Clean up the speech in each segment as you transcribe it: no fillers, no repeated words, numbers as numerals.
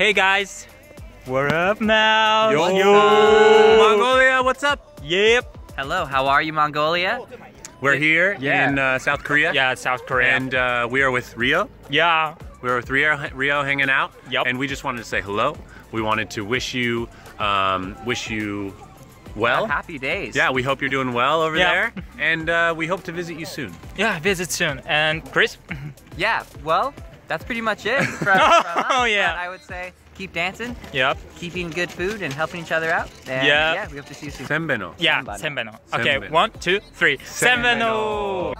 Hey guys, we're up now. Yo, Mongolia, what's up? Yep. Hello, how are you, Mongolia? We're here in South Korea. Yeah, South Korea. And we are with Rio. Yeah. We're with Rio hanging out. Yep. And we just wanted to say hello. We wanted to wish you well. Happy days. Yeah, we hope you're doing well over there. And we hope to visit you soon. Yeah, visit soon. And Chris? Yeah, well, that's pretty much it from us. Oh, yeah. I would say keep dancing. Yep. Keep eating good food and helping each other out. And Yeah. we hope to see you soon. Senbeno. Yeah, senbeno. Okay, 1, 2, 3. Senbeno.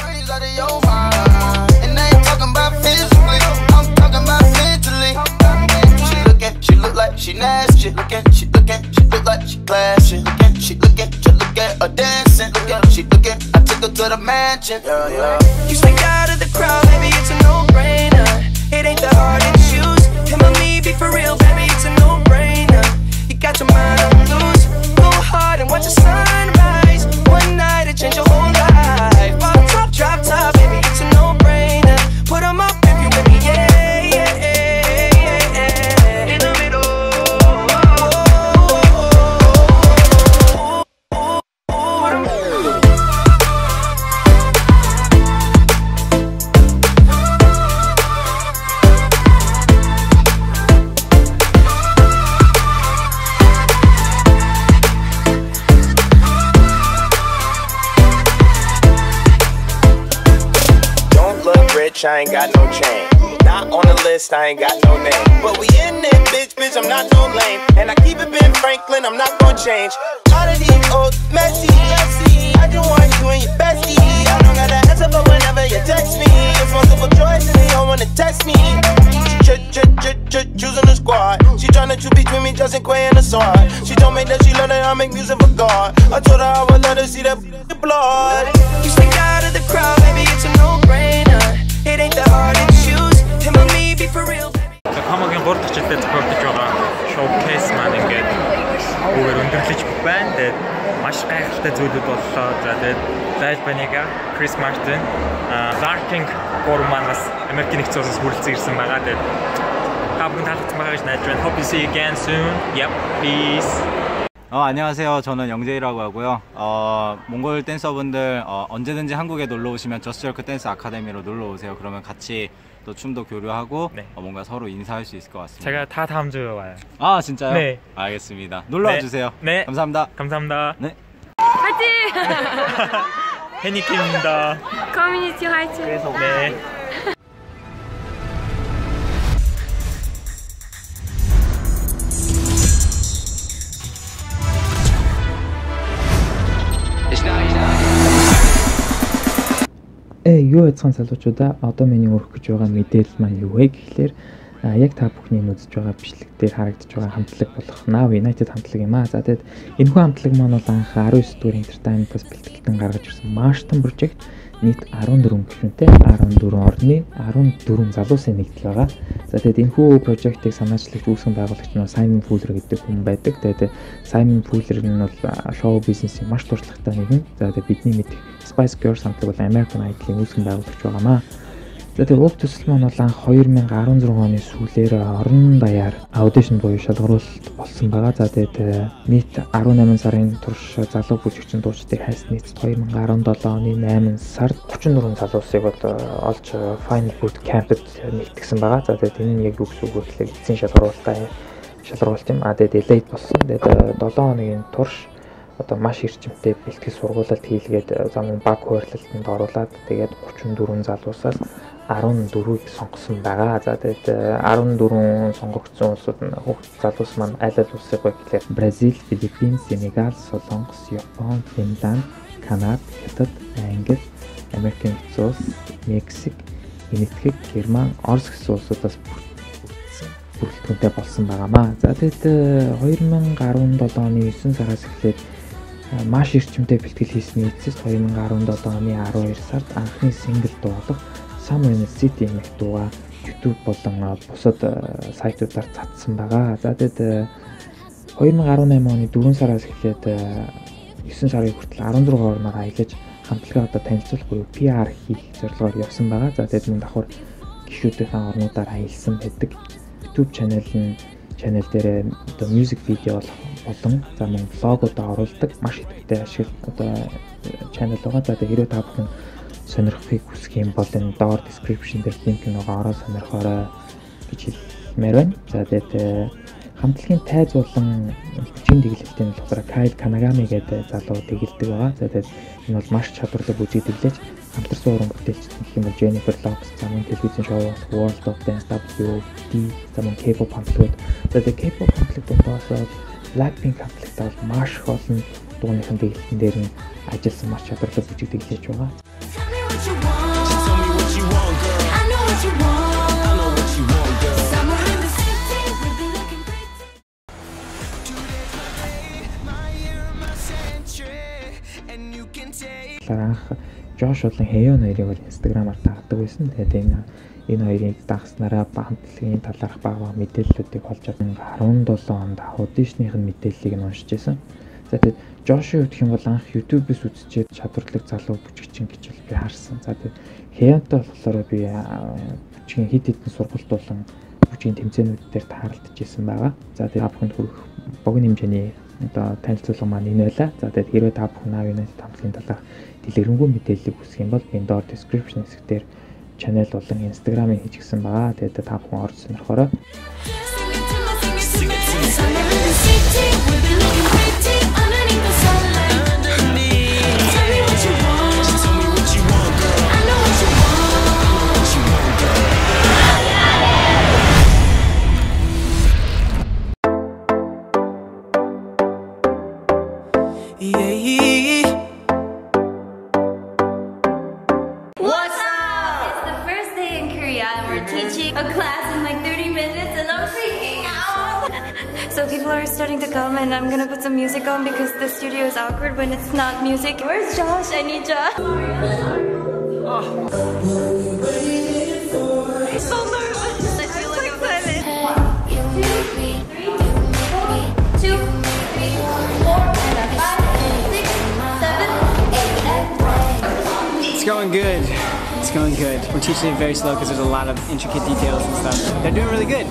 She look like she nasty. She look like she classy. She look at her dancing. She looking. I took her to the mansion. You stick out of the crowd, baby. It's a no-brainer. It ain't that hard to choose. Him or me, be for real, baby. It's a no-brainer. You got your mind on loose. Go hard and watch the sunrise. One night it change your whole life. Drop top, baby. It's a no-brainer. Put 'em up if you with me, yeah. I ain't got no chain. Not on the list, I ain't got no name. But we in there, bitch, I'm not no lame. And I keep it Ben Franklin, I'm not gonna change. All of these old messy. I just want you and your bestie. I don't gotta answer, but whenever you text me, it's multiple choice and they don't wanna test me. Choosing the squad. She tryna choose between me, Justin Quay and the sword. She told me that she love that I make music for God. I told her I would let her see that blood. You stick out of the crowd, baby, it's a no-brainer. It ain't that hard to choose. Him or me, be for real. Хамаагийн 3 дахь жилдээ зохиогдож байгаа showcase маань ингээд бүгд өндөрлөж байна. Тэгээд маш гайхалтай зүйлүүд боллоо. За тэгээд Live Band-га Chris Martin, Larking гурван маань бас Америкийн нэгдсэн улсаас хүрэлцэн ирсэн байгаа. Тэгээд та бүхэн таалагдсан байгаа гэж найдаж байна. Hope you see you again soon. Yep, peace. 안녕하세요. 저는 영재이라고 하고요. 몽골 댄서분들 언제든지 한국에 놀러 오시면 저스트워크 댄스 아카데미로 놀러 오세요. 그러면 같이 또 춤도 교류하고 뭔가 서로 인사할 수 있을 것 같습니다. 제가 다 다음 주에 와요. 아 진짜요? 네. 알겠습니다. 놀러 와주세요. 네. 감사합니다. 감사합니다. 네. 화이팅! 해니킴입니다. 커뮤니티 화이팅! 네. Юу яцхан залуучуудаа одоо миний өргөх гэж байгаа мэдээлэл маань юу вэ гэхлээр яг та бүхний үзэж байгаа бичлэг дээр харагдаж байгаа хамтлаг болох Now United хамтлаг юм аа. За тэгээд энэхүү хамтлаг маань бол анх 19 дугаар Entertainment-аас бэлтгэлтэн гаргаж ирсэн Martin project нийт 14 гишүүнтэй 14 орны 14 залуусын нэгдэл байгаа. За тэгээд энэхүү project-ыг санаачлагч үүсгэн байгуулагч нь Simon Fuller гэдэг хүн байдаг. Тэгээд Simon Fuller нь бол шоу бизнесийн маш туршлагатай нэгэн. За тэгээд бидний мэдих Spice Girls хамтлаг бол American Idol-ийн үүсгэн байгуулагч байгаамаа. За тэгээд уг төсөл маань бол анх 2016 оны сүүлээр орон даяар аудишн буюу шалгаруулалт болсон байгаа. За тэгээд нийт 18 сарын турш залуу бүжигчин дуучдыг хайсан нийт 2017 оны 8 сард 34 залуусыг бол олж Final Boot Camp-д нэгтгэсэн байгаа. За тэгээд энэ нь яг юу гэсэн үг вэ гэхээр эцсийн шалгаруулалт юм. Тэгээд delayed болсон. Тэгээд 7 хоногийн турш одоо маш эрчимтэй бэлтгэл сургуулалт хийлгээд зам баг хуваарлалтанд оруулаад тэгээд 34 залуусаас 14-ийг сонгосон байгаа. За тэгээд 14 сонгогдсон улсууд нь залуус маань аль улсыг вэ гэхээр Бразил, Филиппин, Сенегал, Солонгос, Япон, Финланд, Канада, Хятад, Англи, Америкийн нэгдсэн улс, Мексик, Энэтхэг, Герман, Орос гэсэн улсуудаас бүрэлдэхүүнтэй болсон байгаамаа. За тэгээд 2017 оны 9 сараас эхлээд маш эрчимтэй бэлтгэл хийсний эцэст 2017 оны 12 сард анхны сингл дуулах Summer City нэх дууга YouTube болон бусад сайтуудаар цацсан байгаа. За тэгээд 2018 оны 4 сараас эхлээд 9 сарын хүртэл 16 орноор аялаж хамтлагаа одоо танилцуулах буюу PR хийх зорилгоор явсан байгаа. За тэгээд мөн давхар гишүүдийн орнуудаар аялсан байдаг. YouTube channel дээр одоо music video болон за мөн блогуудаа оруулдаг маш идэвхтэй ашиг одоо channel байгаа. За тэгээд хэрвээ та бүхэн сонирхохыг хүсэх юм бол энэ доор description дээр link нэгээ ороод сонирхоорой гэж хэлмээр байна. За тэгээд хамтлагийн тайз болон бүжгийн дэглэлтийн болохоор Kyle Kanagami гэдэг залуу дэглэдэг байгаа. За тэгээд энэ бол маш чадвартай бүжиг дэглэж хамтарсан уран бүтээлчд гэх юм бол Jennifer Lopez, замун телевизэн шоу World of Dance WD, замун K-pop хамтлагууд. За тэгээд K-pop хамтлагуудаас Blackpink хамтлагтай бол маш их олон дууныхын дэглэлтэн дээр нь ажилласан маш чадвартай бүжиг дэглэж байгаа. Анх Josh болон Haeyeon хоёрыг бол Instagram-аар дагдаг байсан. Тэгээд энэ хоёрыг дагснараа хамтлагийн талаарх бага мэдээллүүдийг олж авсан. 17 онд аудишных нь мэдээллийг нь уншиж байсан. За тэгээд Josh-ийн хувьд юм бол анх YouTube-с үзчихээд чадварлаг залуу бүжигчин гэж би харсан. За тэгээд Haeyeon-тай болохоор би бүжгийн хэд хэдэн сургалт болон бүжгийн тэмцээнүүд дээр тааралдж байсан байгаа. За тэгээд та бүхэнд хүрэх богино хэмжээний одоо танилцуулга маань энэ байлаа. За тэгээд хэрвээ та бүхэн Now United хамтлагийн талаарх дэлгэрэнгүй мэдээллийг хүсэх юм бол энэ доор description хэсэг дээр channel болон Instagram-ыг хийчихсэн байгаа. Тэгээд та бүхэн орж сонирхоорой. A class in like 30 minutes and I'm freaking out. So people are starting to come and I'm gonna put some music on because the studio is awkward when it's not music. Where's Josh? I need Josh. So nervous. I feel like I'm excited. 2, 3, 4, 5, 6, 7, 8. It's going good. It's going good. We're teaching it very slow because there's a lot of intricate details and stuff. They're doing really good.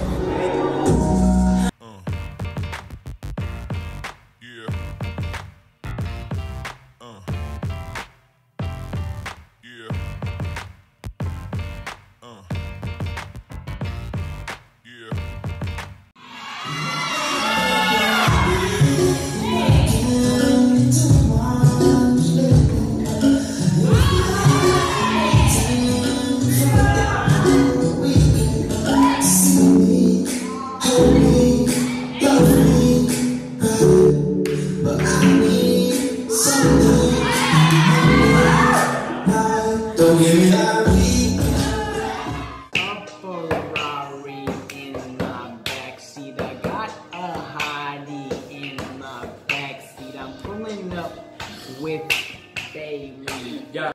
With Bailey. Yeah.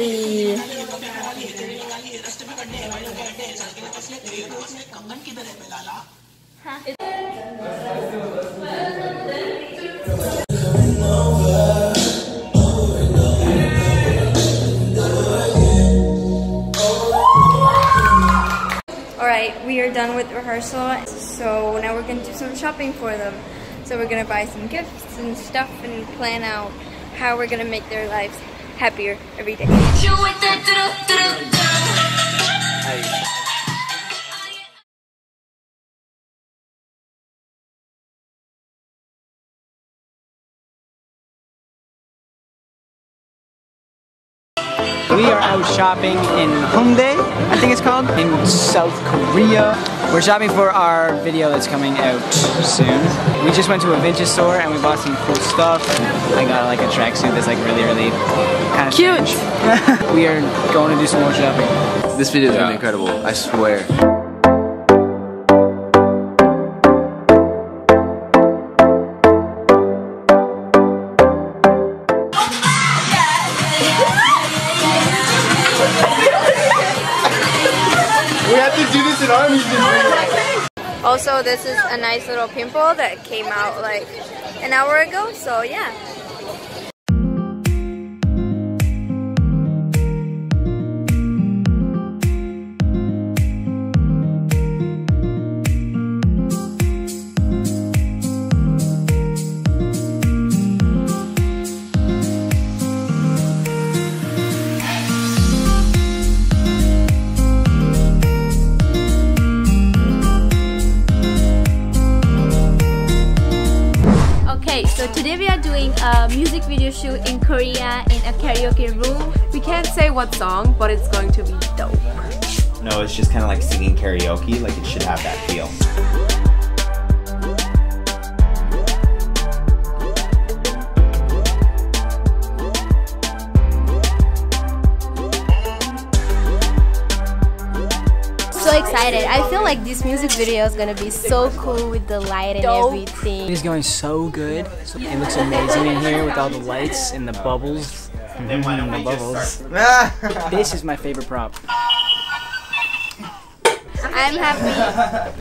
Alright, we are done with rehearsal, so now we're gonna do some shopping for them. So we're gonna buy some gifts and stuff and plan out how we're gonna make their lives happier every day. We are out shopping in Hongdae, I think it's called, in South Korea. We're shopping for our video that's coming out soon. We just went to a vintage store and we bought some cool stuff. I got like a tracksuit that's like really kind of cute. We are going to do some more shopping. This video is really incredible, I swear. We have to do this in our music. Also, this is a nice little pimple that came out like an hour ago, so yeah. Okay, so today we are doing a music video shoot in Korea in a karaoke room. We can't say what song, but it's going to be dope. No, it's just kind of like singing karaoke, like it should have that feel. So excited. I feel like this music video is gonna be so cool with the light and everything. It's going so good. It looks amazing in here with all the lights and the bubbles. The bubbles. This is my favorite prop. I'm happy.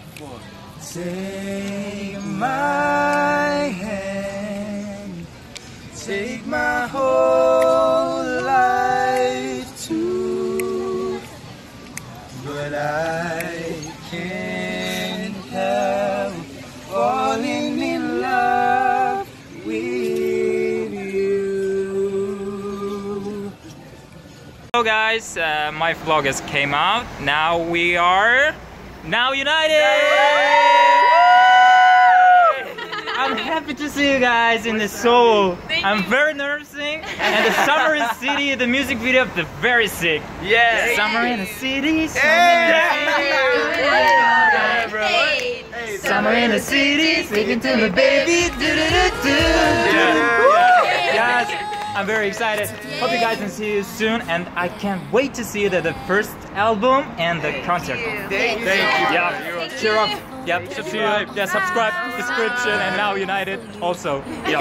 Take my hand, take my whole life too, but I can't help falling in love with you. Hello guys, my vlog has came out. Now we are united! I'm happy to see you guys in the Seoul. I'm very nervous, and the Summer in the City, the music video of the very sick. Yeah. Summer in the City. Summer in the City, speaking to me, baby. Guys, I'm very excited. Hope you guys can see you soon, and I can't wait to see the first album and the concert. Thank you. Yeah. Cheer up. Yep. Subscribe. Yeah. Subscribe. Description and Now United also. Yep.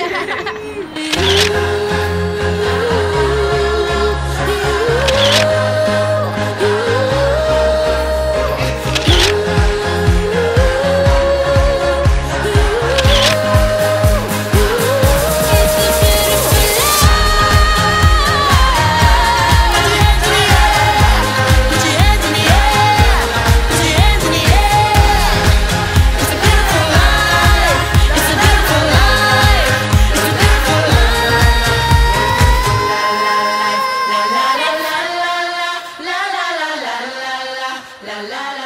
La la